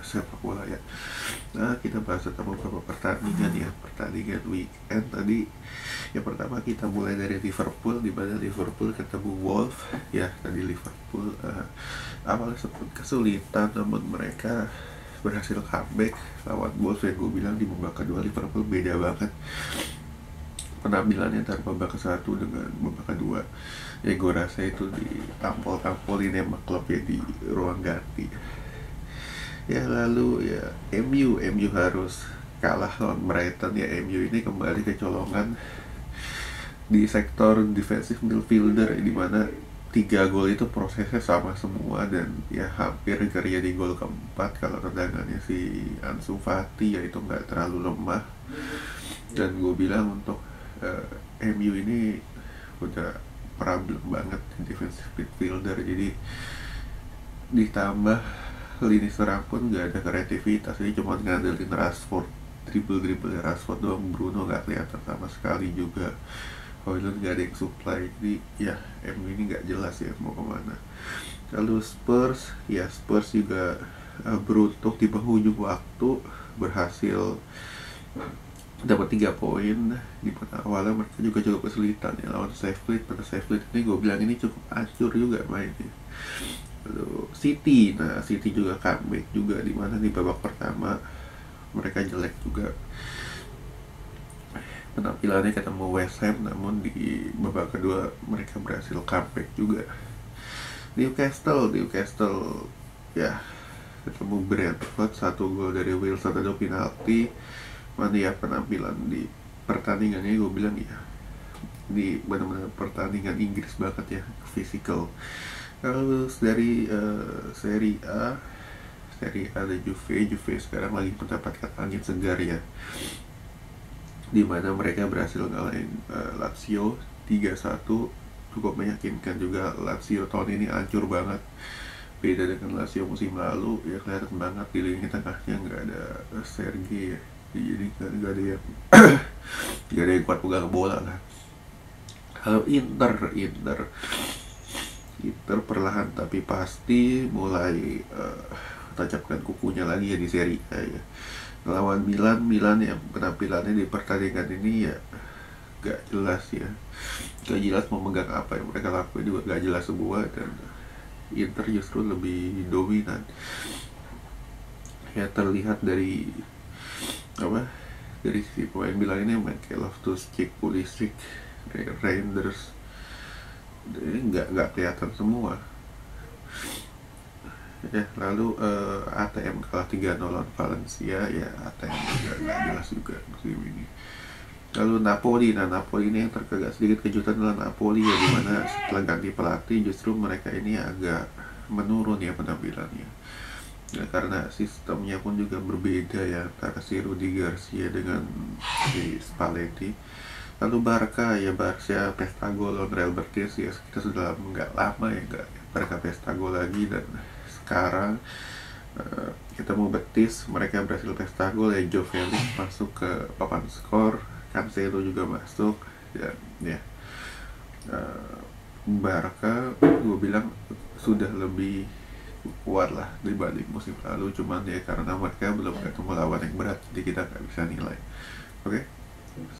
sepak bola ya. Nah, kita bahas tentang beberapa pertandingan ya, pertandingan weekend tadi. Yang pertama kita mulai dari Liverpool, di mana Liverpool ketemu Wolves ya. Tadi Liverpool awalnya sempat kesulitan, namun mereka berhasil comeback lawan Wolves yang gue bilang di babak kedua Liverpool beda banget penampilannya antara babak ke-1 dengan babak kedua. Ya gue rasa itu ditampol-tampolin sama klub ya di ruang ganti. Ya lalu ya MU harus kalah lawan Brighton ya. MU ini kembali kecolongan di sektor defensive midfielder, di mana 3 gol itu prosesnya sama semua dan ya hampir kerja di gol keempat kalau tendangannya si Ansu Fati ya itu nggak terlalu lemah. Dan gue bilang untuk MU ini udah problem banget di defensive midfielder, jadi ditambah lini serang pun gak ada kreativitas, jadi cuma ngandelin Rashford, dribble Rashford doang. Bruno gak kelihatan sama sekali juga, Højlund gak ada yang supply, jadi ya MU ini gak jelas ya mau kemana. Lalu Spurs juga beruntung di penghujung waktu berhasil dapat 3 poin, di mana awalnya mereka juga cukup kesulitan ya lawan Sheffield. Pada Sheffield ini gue bilang ini cukup hancur juga mainnya. Lalu City juga comeback juga, di mana di babak pertama mereka jelek juga penampilannya ketemu West Ham, namun di babak kedua mereka berhasil comeback juga. Newcastle ya ketemu Brentford, 1 gol dari Wilson, 1 penalti. Mana ya penampilan di pertandingannya gue bilang ya di benar-benar pertandingan Inggris banget ya, physical. Lalu dari Serie A ada Juve sekarang lagi mendapatkan angin segar ya, di mana mereka berhasil ngalahin Lazio 3-1, cukup meyakinkan juga. Lazio tahun ini hancur banget, beda dengan Lazio musim lalu ya, kelihatan banget di lini tengahnya nggak ada Sergei ya. Jadi gak ada yang gak ada yang kuat pegang bola lah. Kalau Inter perlahan tapi pasti mulai tancapkan kukunya lagi ya di Serie A ya. Lawan Milan yang penampilannya di pertandingan ini ya gak jelas ya, gak jelas mau megang apa yang mereka lakuin juga gak jelas semua, dan Inter justru lebih dominan ya, terlihat dari sisi pemain Milan ini main kayak Loftus-Cheek, Pulisic, Reinders, ini nggak kelihatan semua ya. Lalu ATM kalah 3-0 lawan Valencia ya, ATM juga nggak jelas juga musim ini. Lalu Napoli ini yang terkagak sedikit kejutan adalah Napoli ya, dimana setelah ganti pelatih justru mereka ini agak menurun ya penampilannya ya, karena sistemnya pun juga berbeda ya antara si Rudi Garcia dengan si Spalletti. Lalu Barca pesta gol lawan Real Betis ya, kita sudah nggak lama ya nggak mereka pesta gol lagi, dan sekarang kita mau Betis, mereka berhasil pesta gol ya. Joe Felix masuk ke papan skor, Cancelo juga masuk dan ya Barca gue bilang sudah lebih kuat lah dibanding musim lalu, cuman ya karena mereka belum ketemu lawan yang berat, jadi kita nggak bisa nilai. Oke.